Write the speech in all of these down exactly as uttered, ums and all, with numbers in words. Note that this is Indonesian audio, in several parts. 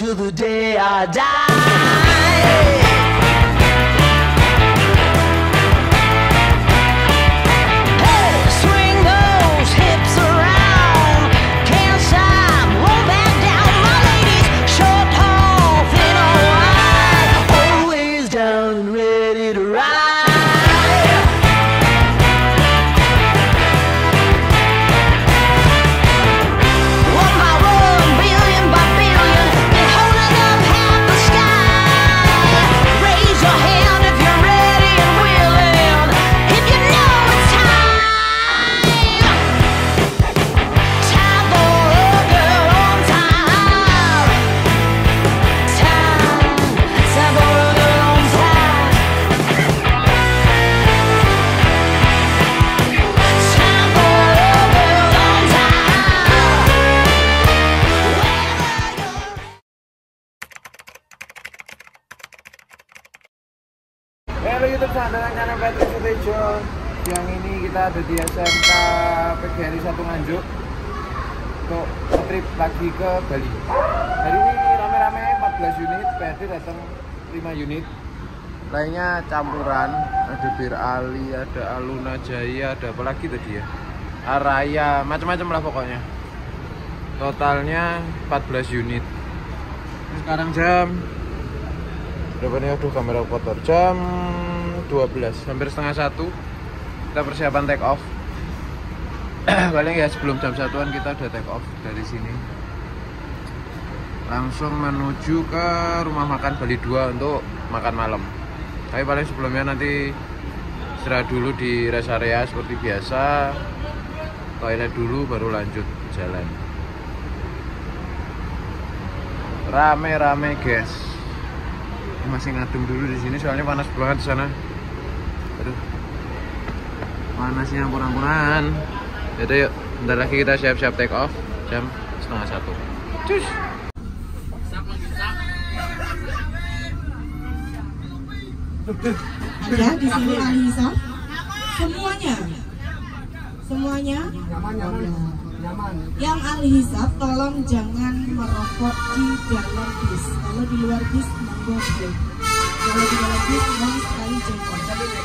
till the day I die. Halo YouTube sahabat channel Patrick Sutejo. Siang ini kita ada di S M K P G R I satu Nganjuk untuk trip lagi ke Bali. Hari ini rame-rame empat belas unit, P R D datang lima unit. Lainnya campuran, ada Bir Ali, ada Aluna Jaya, ada apa lagi tadi ya? Araya, macam-macam lah pokoknya. Totalnya empat belas unit. Sekarang jam berapa nih? Aduh, kamera kotor. Jam dua belas, hampir setengah satu. Kita persiapan take off. Paling ya sebelum jam satuan kita udah take off dari sini. Langsung menuju ke rumah makan Bali dua untuk makan malam. Tapi paling sebelumnya nanti istirahat dulu di rest area seperti biasa. Toilet dulu baru lanjut jalan. Rame-rame guys. Masih ngadem dulu di sini soalnya panas banget di sana. Aduh, panasnya ampun-ampunan. Yaudah yuk, bentar lagi kita siap-siap take off jam setengah satu. Cus. Ada di sini ahli hisab semuanya, semuanya. Yang ahli hisab tolong jangan merokok di dalam bis. Kalau di luar bis monggo boleh. Kalau di dalam bis mohon sekali jengkol.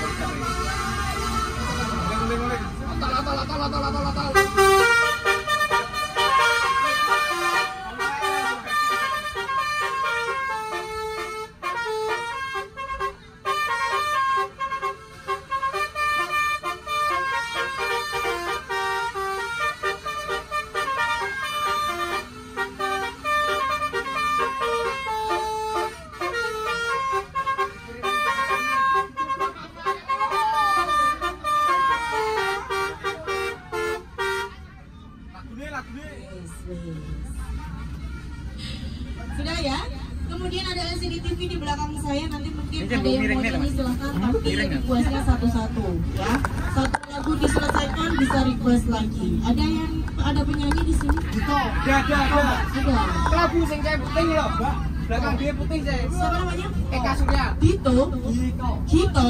Sudah ya? Kemudian ada L C D T V di belakang saya, nanti mungkin ada yang mau nyanyi silahkan, tapi requestnya satu-satu ya. Satu lagu diselesaikan bisa request lagi. Ada yang ada penyanyi di sini? Dito, ada, ada, ada. Ada. Lagu sing kayak putih loh, Mbak. Belakang dia putih saya. Siapa namanya? Eka Surya. Dito. Dito. Dito.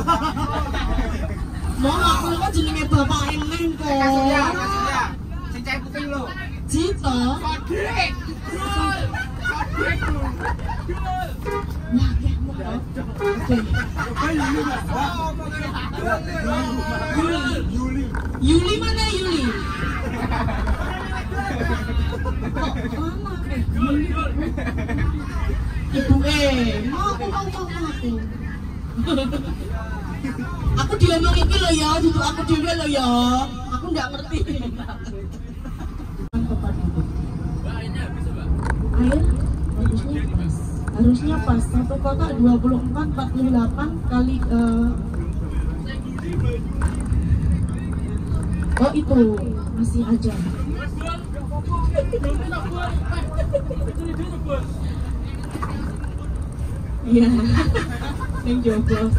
Mau aku kan jenenge bapak eneng kok. Eka Surya, Eka Surya. Sing kayak putih loh. Dito. Kodek. Wah, ya mau. Oke. Yuli. Yuli. Yuli mana Yuli? Kok lama eh? Ibu eh, mau aku mau mau aku. Aku diomongin iki lho ya, duduk aku dhewe lho ya. Aku nggak ngerti. Air harusnya pas, harusnya pas satu kotak dua puluh empat empat puluh delapan kali uh... oh itu masih aja. Iya, yang joblos.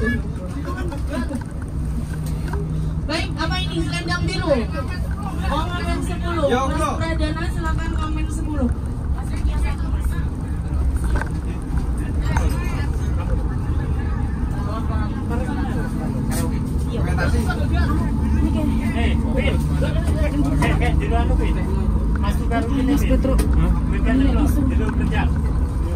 Baik, apa ini selendang biru? Oh, komen sepuluh. Mas Pradana silakan komen sepuluh. Mas Petro,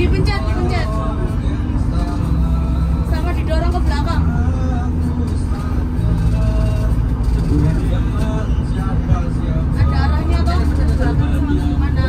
Dipencet, dipencet. Sama didorong ke belakang. Ada arahnya toh, ke belakang sama ke mana?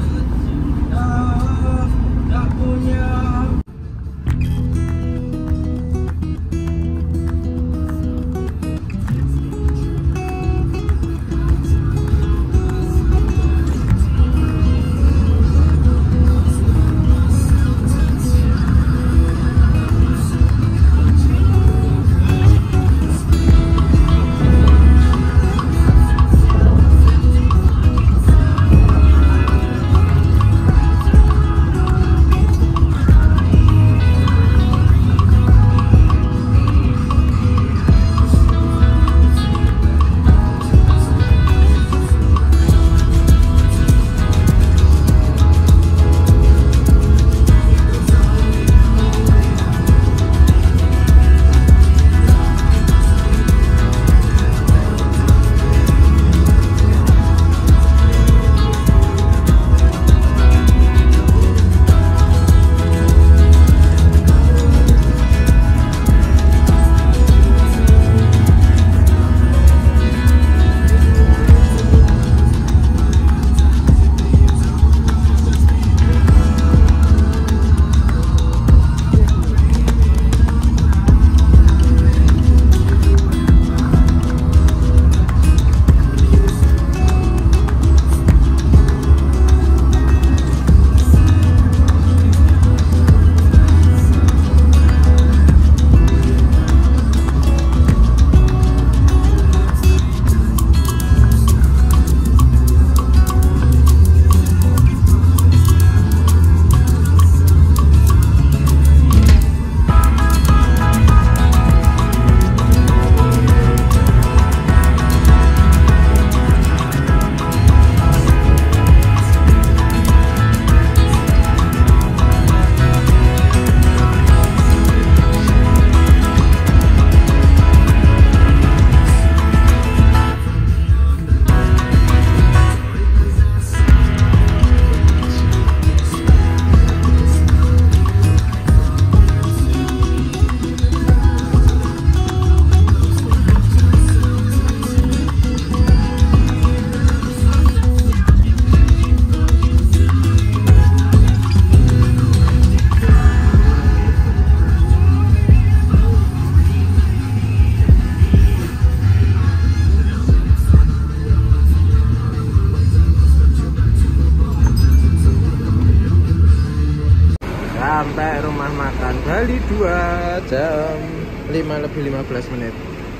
Sampai rumah makan Bali dua jam lima lebih lima belas menit.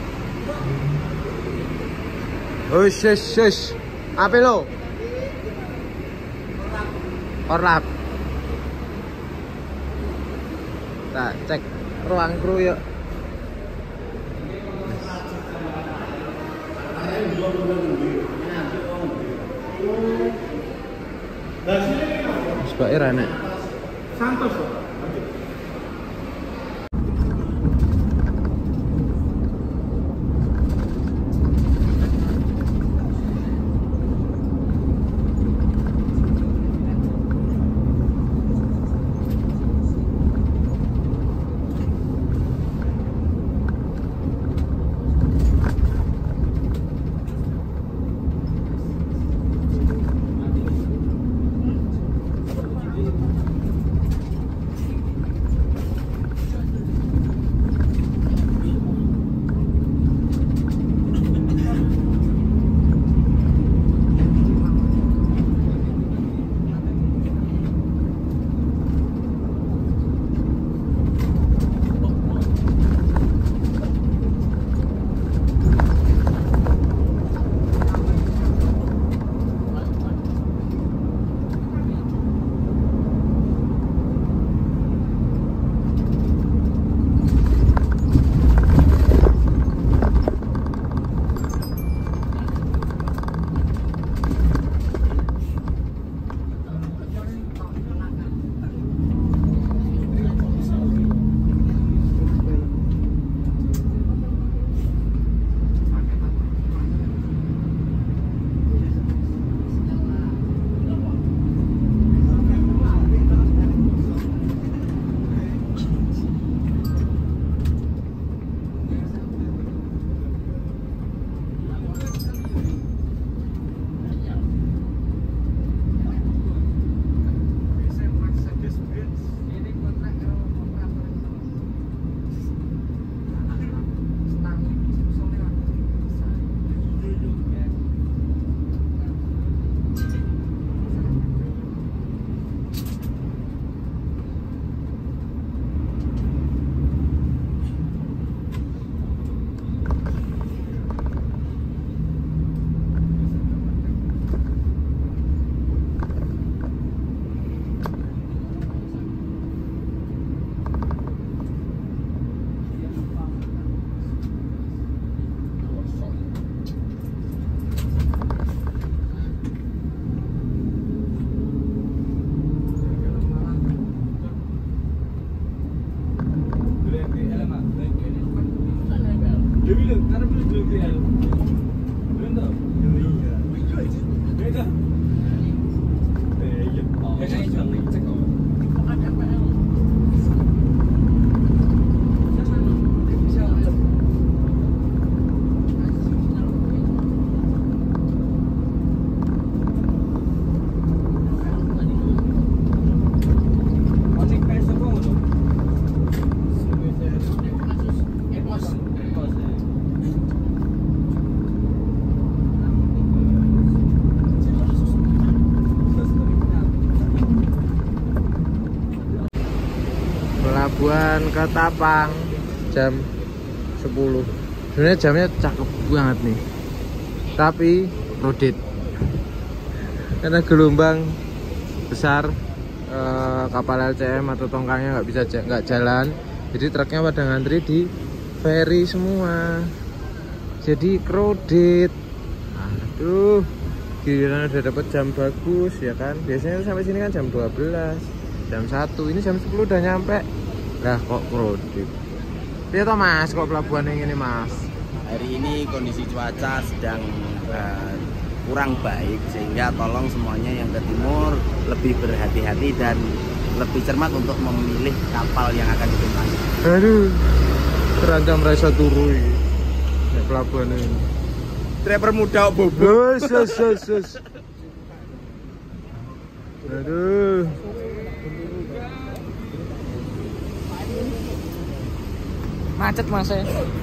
Hush, hush, hush. Apa lo? Orlap. Tak cek ruang kru yuk. Sebab era nek. Santos. Pelabuhan Ketapang jam sepuluh. Sebenarnya jamnya cakep banget nih, tapi crowded karena gelombang besar. eh, kapal L C M atau tongkangnya nggak bisa nggak jalan, jadi truknya pada ngantri di ferry semua, jadi crowded. Aduh, giliran udah dapet jam bagus ya kan, biasanya sampai sini kan jam dua belas, jam satu, ini jam sepuluh udah nyampe. Lah kok crowded. Iya toh Mas, kok pelabuhan yang ini Mas? Hari ini kondisi cuaca sedang uh, kurang baik, sehingga tolong semuanya yang ke timur lebih berhati-hati dan lebih cermat untuk memilih kapal yang akan ditumpangi. Aduh, terancam rasa turu ini ya, pelabuhan ini. Driver muda bobo. Bus, bus, bus, bus. Aduh. Macet Mas ya.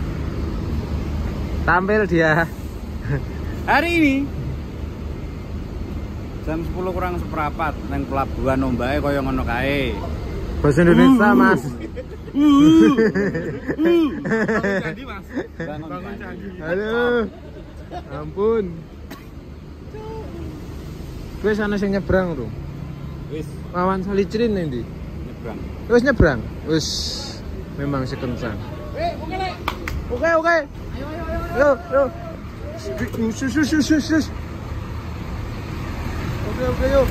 Tampil dia. Hari ini jam sepuluh kurang seperempat nang pelabuhan ombae kaya ngono kae. Bahasa Indonesia, Mas. Bangun candi, Mas. Bangun candi. Aduh. Ampun. Kowe sana sing nyebrang tuh. Wis Wawan Salicrin ndi? nyebrang. Wis nyebrang. Wis memang sekencang. Oke, oke. Ayo, ayo, ayo. Yo, yo. Sus, sus, sus, sus, sus. Oke, oke, yuk.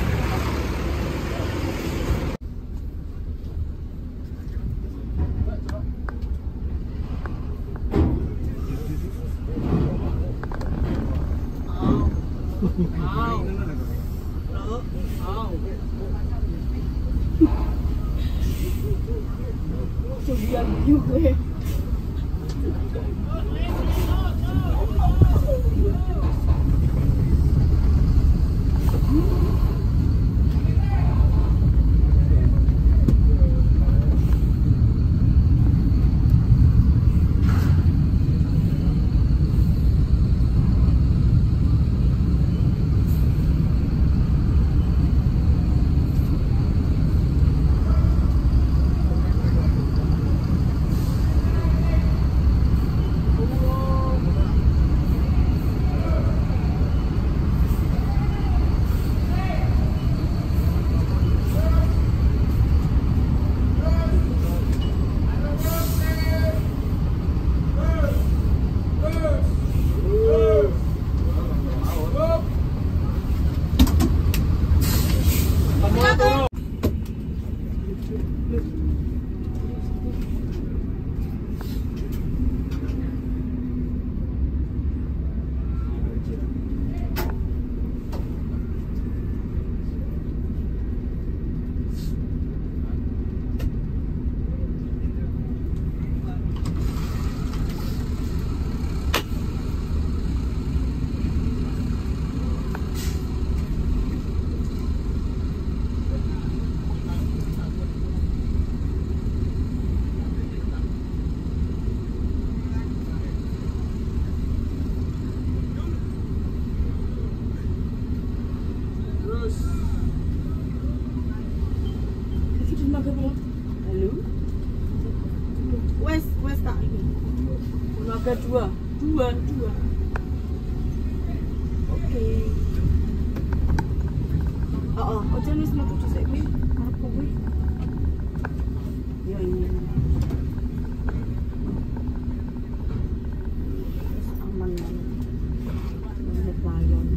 Halo? Wes, wes tak ini. Naga dua, dua, dua. Oke. Oh, oh, ojo nih sama kudu sik kuwi. Arep kuwi. Ya ini. Aman banget. Ini pelayan.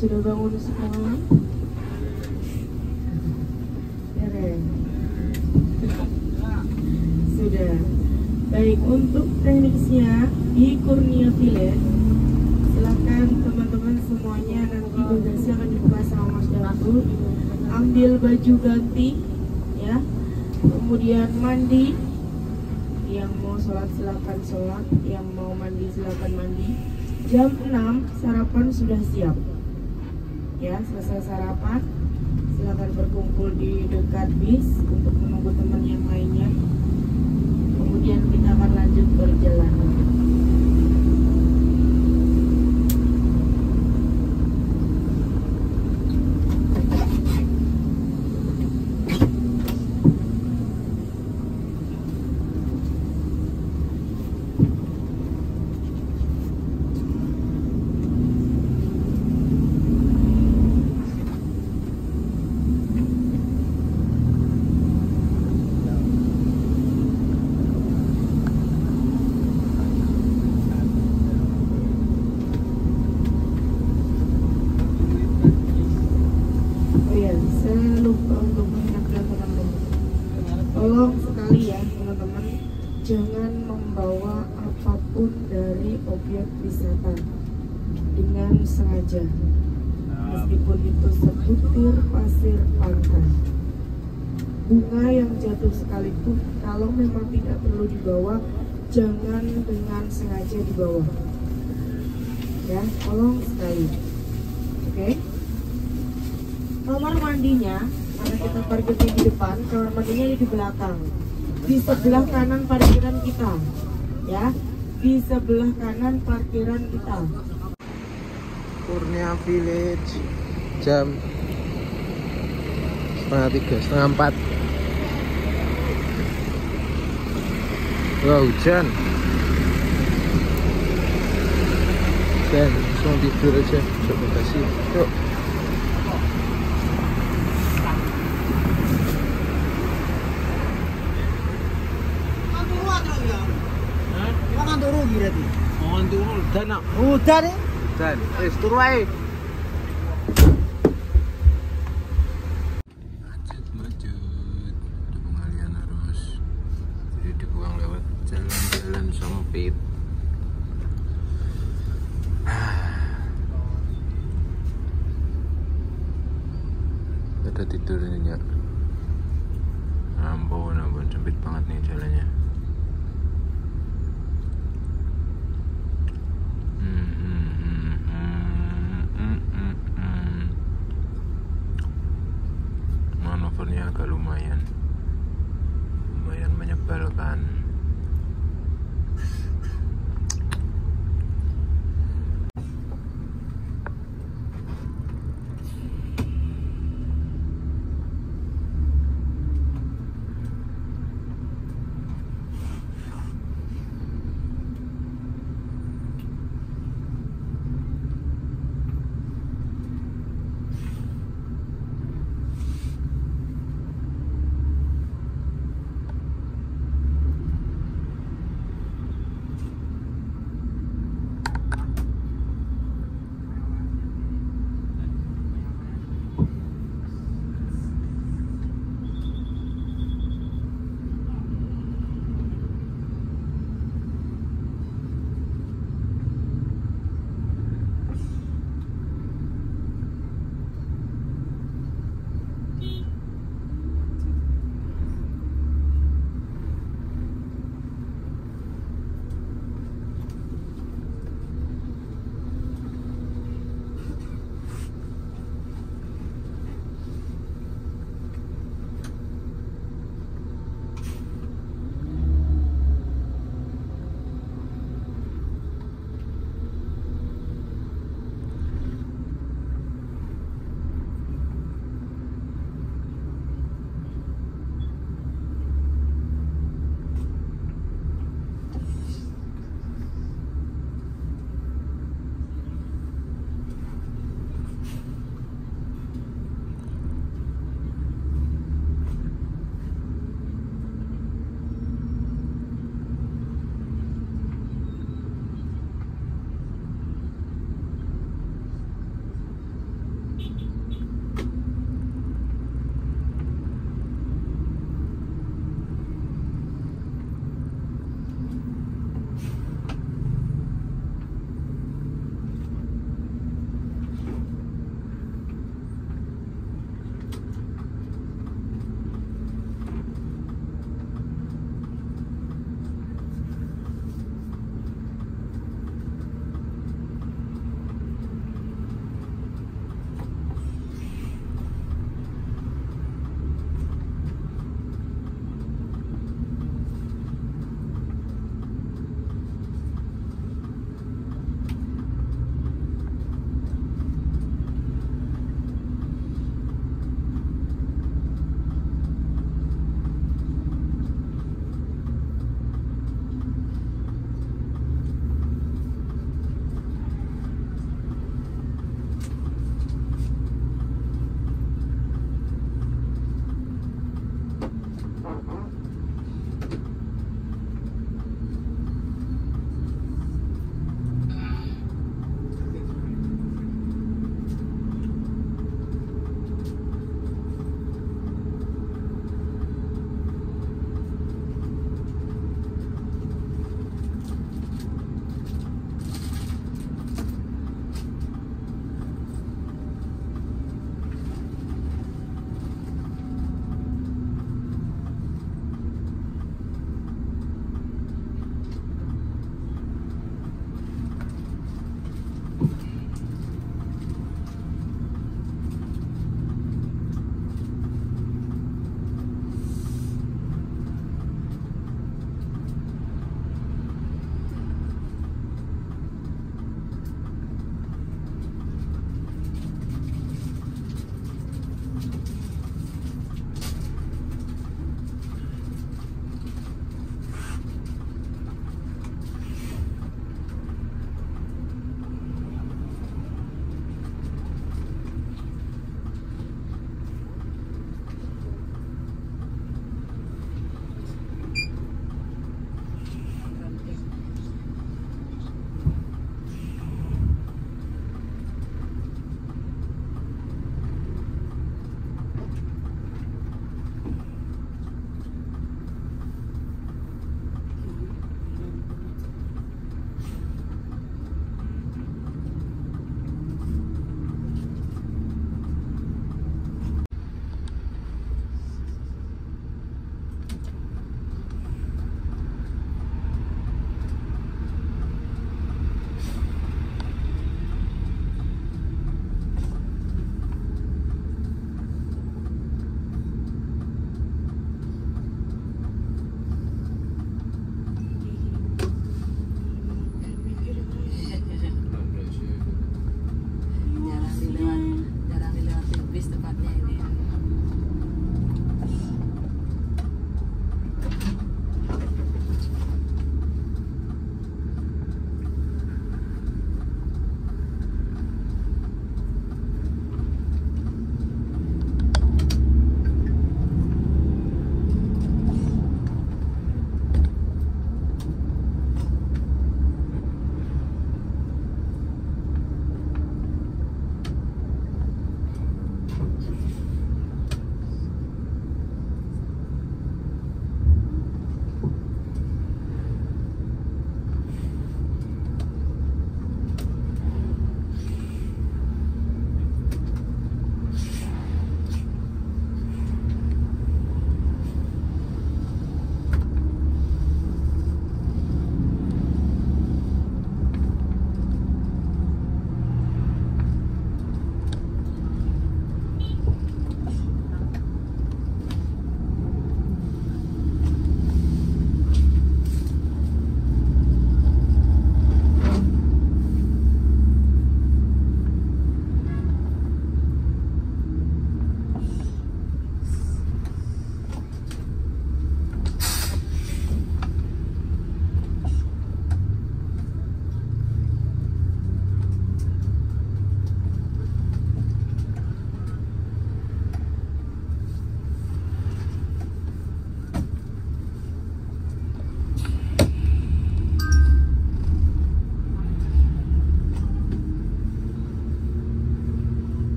Sudah bangun semua? Keren. Sudah. Baik, untuk teknisnya di Kurnia Village, silakan teman-teman semuanya, nanti bagasi akan dibuka sama Mas Datul. Ambil baju ganti, ya. Kemudian mandi. Yang mau sholat silakan sholat, yang mau mandi silakan mandi. Jam enam sarapan sudah siap. Ya, selesai sarapan, silakan berkumpul di dekat bis untuk menunggu teman yang lainnya. Kemudian kita akan lanjut perjalanan. Tolong sekali ya teman-teman, jangan membawa apapun dari objek wisata dengan sengaja, meskipun itu sebutir pasir pantai, bunga yang jatuh sekalipun. Kalau memang tidak perlu dibawa, jangan dengan sengaja dibawa ya, tolong sekali. Oke, okay? Kamar mandinya, karena kita parkirnya di depan, kamar mandinya di belakang, di sebelah kanan parkiran kita, ya, di sebelah kanan parkiran kita. Kurnia Village, jam setengah tiga, setengah empat. Wah, hujan. Dan langsung tidur aja, coba kasih. Yuk. Berarti mohon turun dan Udah nih. Dan wis turu ae. Macet macet. Ada pengalian arus. Jadi dibuang lewat jalan-jalan sempit. Ada tidur ini ya. Ampun, ampun sempit banget nih jalannya. Manuvernya agak lumayan lumayan menyebalkan.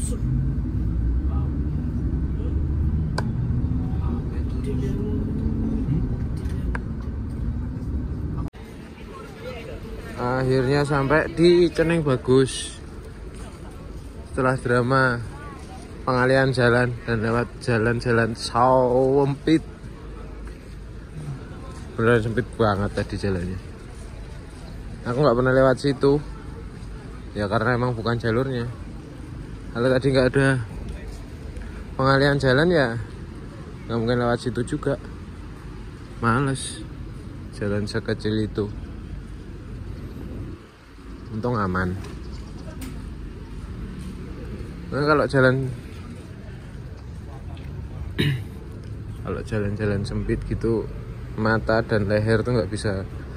Akhirnya sampai di Ceneng Bagus. Setelah drama pengalihan jalan dan lewat jalan-jalan sempit. Beneran sempit banget tadi jalannya. Aku nggak pernah lewat situ. Ya karena emang bukan jalurnya. Kalau tadi nggak ada pengalihan jalan ya nggak mungkin lewat situ juga. Males jalan sekecil itu. Untung aman. Nah, kalau jalan kalau jalan-jalan sempit gitu, mata dan leher tuh nggak bisa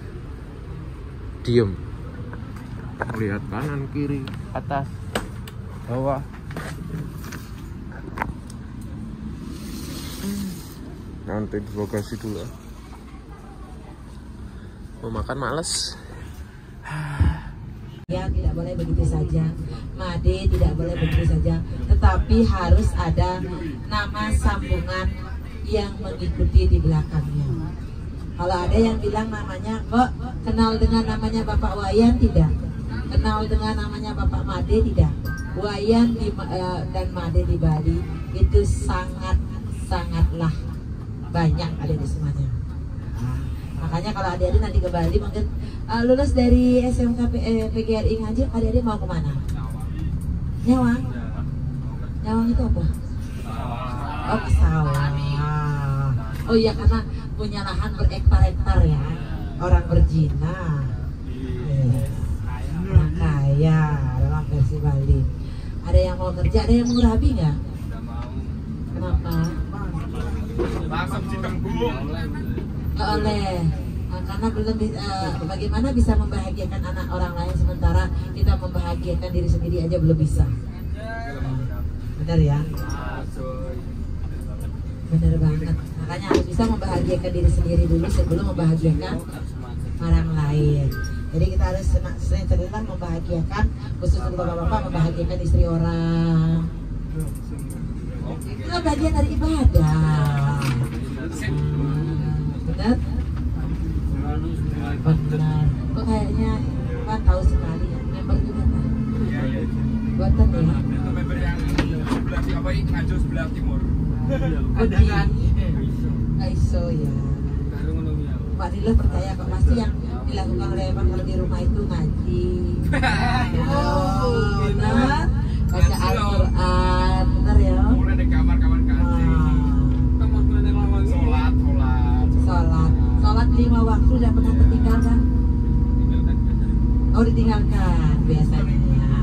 diem. Lihat kanan, kiri, atas, bawah. Nanti di bagasi dulu. Mau makan males. Ya, tidak boleh begitu saja. Made tidak boleh begitu saja. Tetapi harus ada nama sambungan yang mengikuti di belakangnya. Kalau ada yang bilang namanya, kok kenal dengan namanya Bapak Wayan? Tidak. Kenal dengan namanya Bapak Made? Tidak. Wayan di, uh, dan Made di Bali itu sangat-sangatlah banyak ada di semuanya. Makanya kalau adik-adik nanti ke Bali mungkin uh, lulus dari S M K eh, P G R I Nganjuk, adik-adik mau kemana? Nyawang? Nyawang itu apa? Oh, pesawat. Oh iya, karena punya lahan berhektar-hektar ya. Orang berzina. Yes. Nah, kaya dalam versi Bali. Ada yang mau kerja, ada yang mau rabi nggak? Kenapa? Nggak oleh. Nah, karena belum uh, bagaimana bisa membahagiakan anak orang lain sementara kita membahagiakan diri sendiri aja belum bisa. Nah, benar ya? Benar banget. Makanya harus bisa membahagiakan diri sendiri dulu sebelum membahagiakan orang lain. Jadi kita harus sering cerita membahagiakan, khusus untuk bapak-bapak membahagiakan istri orang. Itu bagian dari ibadah. Benar? Benar. Kok kayaknya Pak tahu sekali ya, member juga kan? Buatan ya? Member yang sebelah apa ini Nganjuk sebelah timur. Ada kan? Aiso ya. Pak Dilo percaya Pak, pasti yang dilakukan oleh Pak kalau di rumah itu ngaji. Oh, benar. Baca Al-Quran, benar ya? Mulai di kamar-kamar kaji. Sholat, sholat. Sholat, sholat lima waktu sudah pernah tertinggalkan? Oh, ditinggalkan biasanya ya.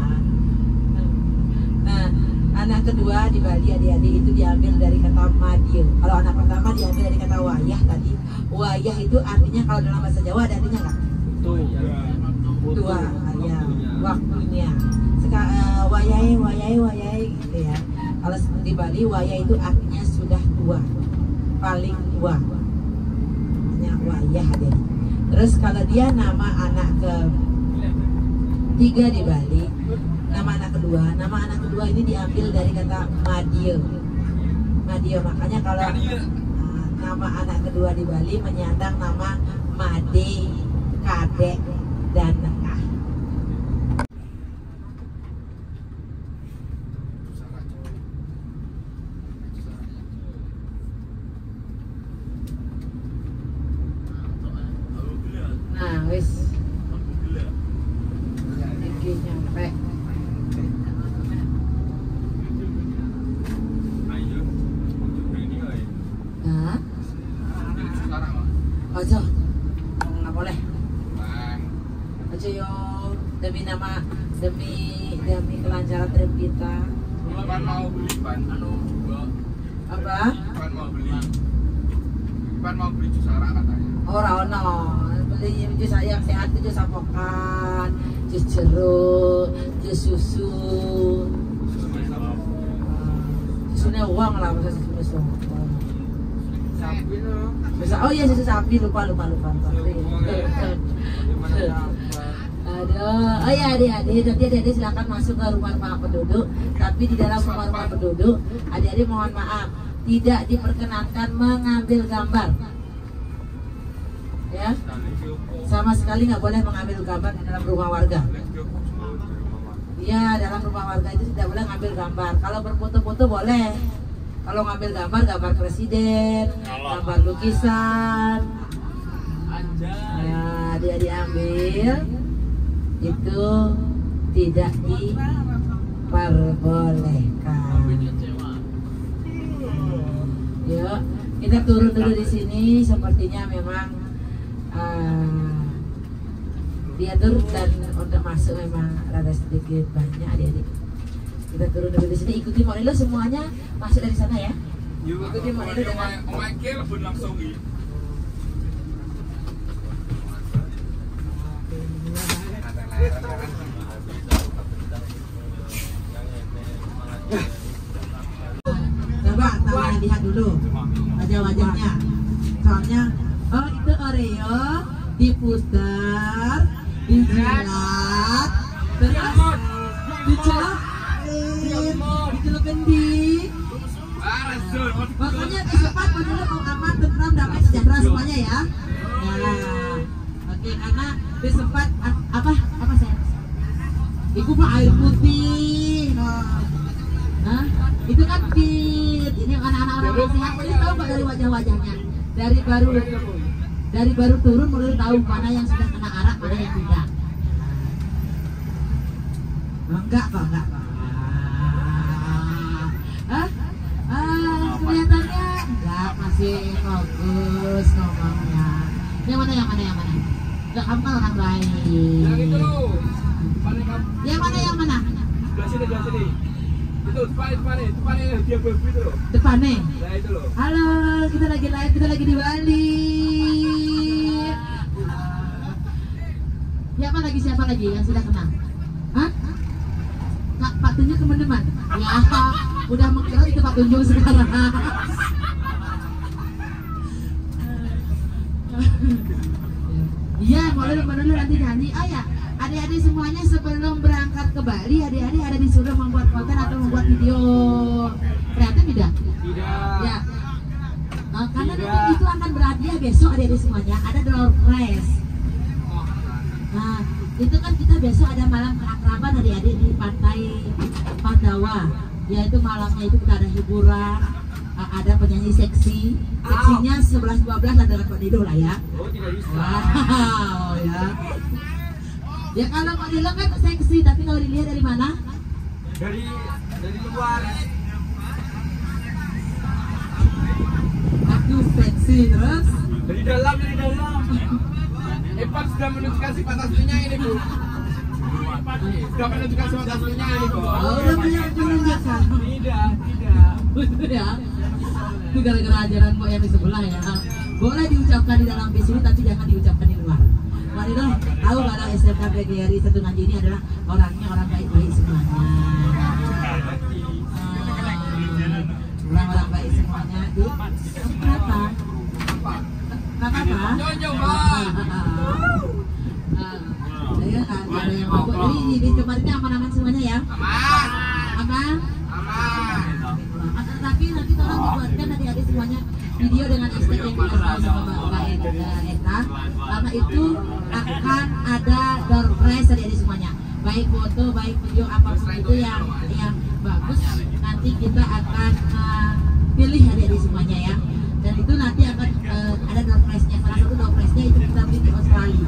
Nah, anak kedua di Bali adik-adik itu diambil dari kata madil. Kalau anak pertama diambil dari kata wayah tadi. Wayah itu artinya kalau dalam bahasa Jawa ada artinya nggak? Tua, ya, waktunya. Sekarang uh, wayai, wayai, wayai gitu ya. Kalau di Bali wayah itu artinya sudah tua, paling tua. Artinya wayah deh. Terus kalau dia nama anak ke tiga di Bali, nama anak kedua, nama anak kedua ini diambil dari kata madio. Madio, makanya kalau uh, nama anak kedua di Bali menyandang nama Made, Kadek, dan Nekah. Nah, wis. Iki nyampe. Hah? Ojo. Nggak boleh. Ojo yo, demi nama, demi demi kelancaran trip kita. Kan mau beli ban anu Apa? Pan mau beli. Pan mau beli jus arak katanya. Ora ono. Beli jus yang sehat itu jus apokat, jus jeruk, jus susu. Susunya uang lah, masa susu. Sapi loh. Bisa, oh iya susu sapi, lupa lupa lupa. lupa. Aduh, Oh ya adik-adik, nanti adik-adik silakan masuk ke rumah-rumah penduduk. Tapi di dalam rumah-rumah penduduk, adik-adik mohon maaf, tidak diperkenankan mengambil gambar. Ya, sama sekali nggak boleh mengambil gambar di dalam rumah warga. Iya, dalam rumah warga itu tidak boleh ngambil gambar. Kalau berfoto-foto boleh. Kalau ngambil gambar, gambar presiden, gambar lukisan. Nah, dia diambil itu tidak diperbolehkan. Yuk, kita turun dulu di sini. Sepertinya memang uh, diatur dan untuk masuk memang rada sedikit banyak adik-adik. Kita turun dulu di sini, ikuti Mak Lilo semuanya masuk dari sana ya. Ikuti Mak Lilo dengan langsung. Coba tangan lihat dulu wajah-wajahnya. Soalnya, oh itu Oreo diputar, dijilat, terus dicelupin, dicelupin di. Pokoknya cepat menurut mau aman, tentram, damai, sejahtera semuanya ya. Nah, oke, karena sempat apa apa saya? Itu mah air putih. Nah, itu kan fit. Ini anak-anak orang sehat. Ini tahu nggak dari wajah-wajahnya? Dari baru dari baru turun mulai tahu mana yang sudah kena arak, mana yang tidak. Enggak kok, enggak. Hah? Ah, kelihatannya enggak, masih fokus ngomongnya. Yang mana, yang mana, yang mana? Enggak, kamu kan orang baik. Yang itu loh. Yang mana, yang mana? Sebelah sini, sebelah sini. Itu depan, depan, depan dia begitu itu loh. Depannya? Nah itu loh. Halo, kita lagi live, kita lagi di Bali. Siapa lagi, siapa lagi yang sudah kenal? Hah? Kak, Pak Tunjuk teman-teman? Ya, udah mengkira itu Pak Tunjuk sekarang. Iya, boleh dulu nanti nyanyi. Oh ya, adik-adik semuanya sebelum berangkat ke Bali, adik-adik ada disuruh membuat konten atau membuat video kreatif tidak? Tidak. Ya. Nah, karena tidak. Itu akan berhadiah besok adik-adik semuanya. Ada door prize. Nah, itu kan kita besok ada malam keakraban adik-adik di pantai Pandawa. Yaitu malamnya itu kita ada hiburan, ada penyanyi seksi. Seksinya sebelas dua belas ada Pak Dido lah ya. Oh, tidak bisa. Wow, ya. Ya kalau Pak Dido kan seksi, tapi kalau dilihat dari mana? Dari dari luar. Aku seksi terus. Dari dalam, dari dalam. Evan sudah menunjukkan sifat aslinya ini Bu. Sudah menunjukkan sifat aslinya ini Bu. Oh, udah menunjukkan. Tidak, tidak. Betul ya. Itu gara-gara ajaran kok yang di sebelah ya. Boleh diucapkan di dalam bis ini, tapi jangan diucapkan di luar. Marilah tahu kalau S M K P G R I satu Nganjuk ini adalah orangnya orang baik-baik semuanya. Orang-orang baik semuanya. Di kenapa? Kenapa? Saya kan ada yang mabuk. Jadi di tempat ini aman-aman semuanya ya. Aman. Aman. Aman. Tapi nanti tolong dibuatkan adik-adik semuanya video dengan hashtag yang kita tahu sama Mbak Eta, karena itu akan ada door prize adik-adik semuanya, baik foto, baik video, apapun itu yang yang bagus, nanti kita akan uh, pilih adik-adik semuanya ya, dan itu nanti akan uh, ada door prize-nya. Salah satu door prize-nya itu kita beli di Australia.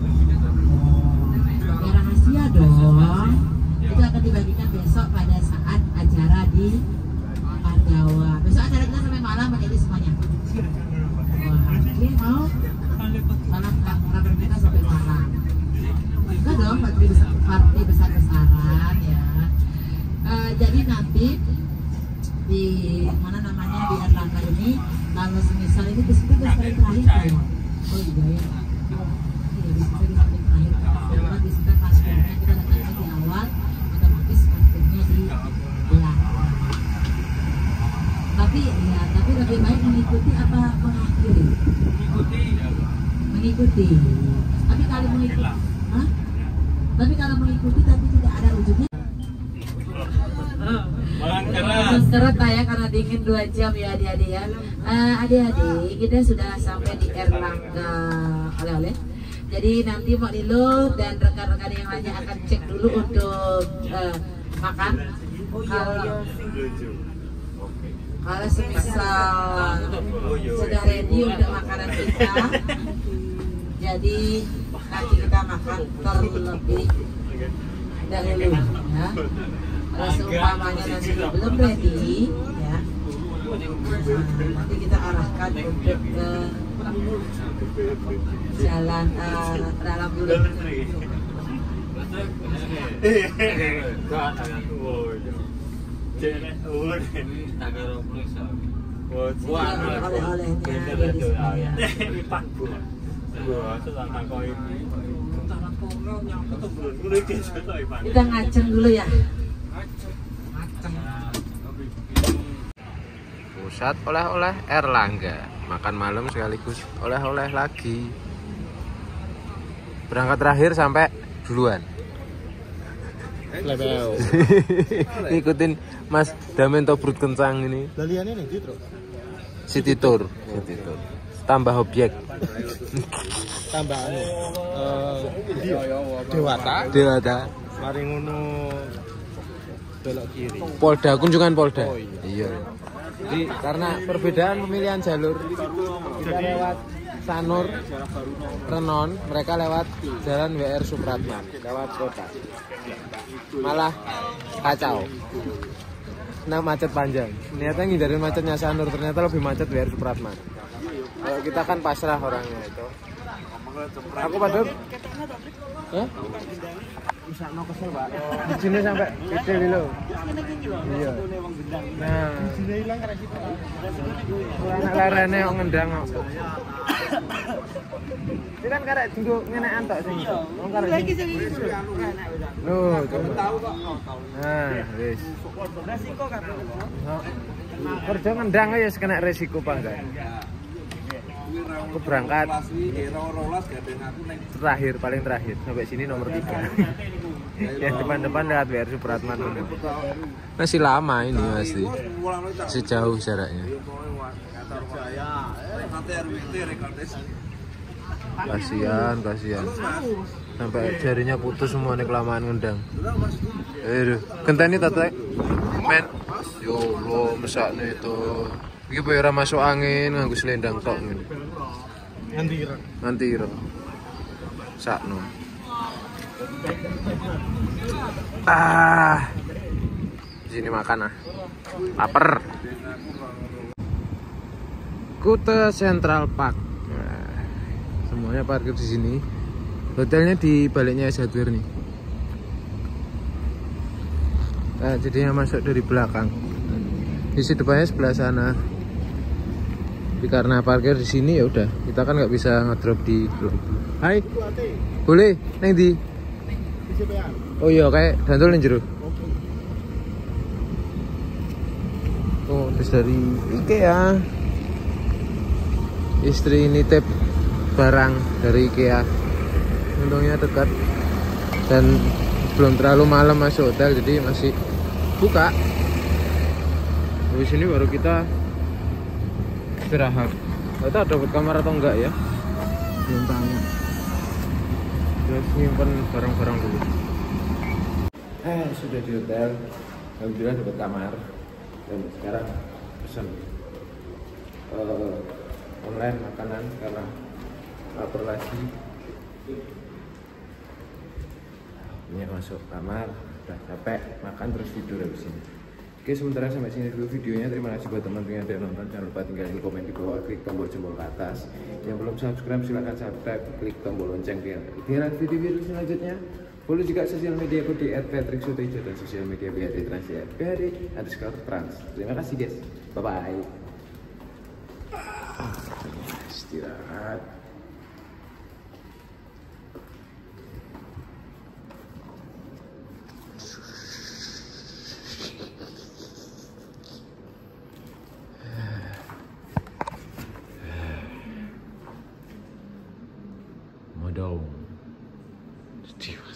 Ya rahasia dong, itu akan dibagikan besok pada saat acara di Pandawa. Besok acara kita sampai malam adik-adik semuanya. Wah, ini mau malam kabar kita sampai malam. Enggak dong, party besar, party besar-besaran ya. Uh, jadi nanti di mana namanya di Atlanta ini, kalau semisal ini di situ hari terakhir kan? Oh iya ya. Iya di situ di hari terakhir. Karena di situ pasirnya kita datangnya di awal, otomatis pasirnya di belakang. Tapi ya, tapi lebih baik mengikuti apa mengakhiri? Mengikuti. Mengikuti. Tapi kalau mengikuti, hah? Tapi kalau mengikuti tapi tidak ada ujungnya. Seret lah ya karena dingin dua jam ya adik-adik ya. Uh, adik-adik kita sudah sampai di Erlangga oleh-oleh. Jadi nanti Mak Lilo dan rekan-rekan yang lainnya akan cek dulu untuk uh, makan. Kalau kalau semisal sudah ready untuk makanan kita, jadi nanti kita makan terlebih dahulu ya. Kalau seumpamanya nanti belum ready ya, nah, nanti kita arahkan untuk ke jalan uh, dalam dulu. Oleh-olehnya ada di sini ya. Kita ngaceng dulu ya. Pusat oleh-oleh Erlangga, makan malam sekaligus oleh-oleh lagi. Berangkat terakhir sampai duluan. Ikutin Mas Damen Tobrut Kencang ini. Laliannya nih Citro. City Tour, City Tour. Tambah objek. Tambah anu. Uh, Dewata. Dewata. Mari ngono belok kiri. Polda, kunjungan Polda. Oh, iya. Iya. Jadi karena perbedaan pemilihan jalur, kita lewat Sanur, Renon, mereka lewat Jalan W R Supratman, lewat kota. Malah kacau. Nah, macet panjang. Ternyata ngindarin macetnya Sanur, ternyata lebih macet W R Supratman. Kalau kita kan pasrah orangnya itu. Aku padahal Hah? Bisa no kesel, Pak. Di sini sampai kecil dulu. Iya. Nah, di sini hilang karena kita. Anak larene kok ngendang kok. Ini kan karek dinggo ngene antok sing. Wong karek sing. Loh, tahu kok. Nah, wis. Resiko kan. Kerja ngendang ya kena resiko pangkat. Aku berangkat terakhir, paling terakhir sampai sini nomor tiga. Yang depan-depan lewat W R Supratman. Masih lama ini masih, masih jauh jaraknya. Kasihan, kasihan. Sampai jarinya putus semua nih kelamaan ngendang. Eh, genteni tatek. Men, yo lo mesakne itu. Iki bayar masuk angin nganggo selendang tok ngene. Nganti ireng. Nganti ireng. Sakno. Ah. Di sini makan ah. Laper. Kuta Central Park. Nah, semuanya parkir di sini. Hotelnya di baliknya S Hardware nih. Nah, jadinya masuk dari belakang. Di sisi depannya sebelah sana. Tapi karena parkir di sini ya udah, kita kan nggak bisa ngedrop di lobby. Hai, boleh, neng di. Oh iya, kayak dantul jero. Oh, terus dari IKEA. Istri nitip barang dari IKEA. Untungnya dekat dan belum terlalu malam masuk hotel, jadi masih buka. Di sini baru kita istirahat. Nggak tahu dapat kamar atau enggak ya, belum tanya. Terus nyimpen barang-barang dulu. Eh, sudah di hotel. Alhamdulillah dapat kamar. Dan sekarang pesan uh, online makanan karena lapar lagi. Ini masuk kamar, udah capek, makan terus tidur habis ini. Oke, sementara sampai sini dulu videonya. Terima kasih buat teman-teman yang udah nonton. Jangan lupa tinggalin komen di bawah, klik tombol jempol ke atas. Yang belum subscribe silahkan subscribe, klik tombol lonceng biar ketinggalan video-video selanjutnya. Follow juga sosial media aku di et patrick sutejo dan sosial media B H D Trans di et b h d underscore trans. Terima kasih guys, bye bye. Istirahat. Modal. Steve.